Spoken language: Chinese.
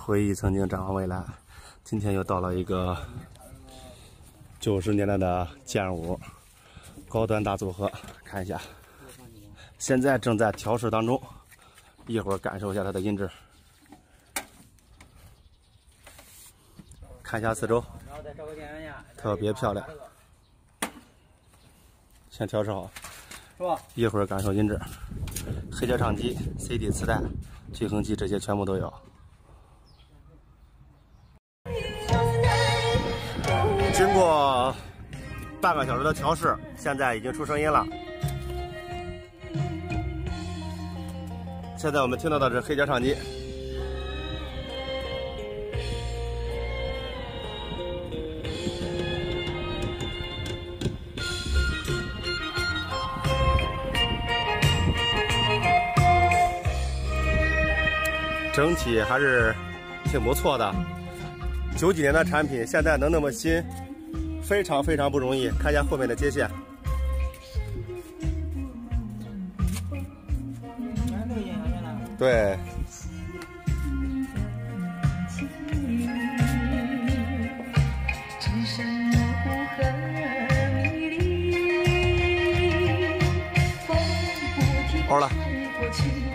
回忆曾经，展望未来。今天又到了一个90年代的剑舞高端大组合，看一下，现在正在调试当中，一会儿感受一下它的音质，看一下四周，特别漂亮。先调试好，是吧？一会儿感受音质，黑胶唱机、CD 磁带、均衡器这些全部都有。 经过半个小时的调试，现在已经出声音了。现在我们听到的是黑胶唱机，整体还是挺不错的。90几年的产品，现在能那么新。 非常非常不容易，看一下后面的接线。对。欧了。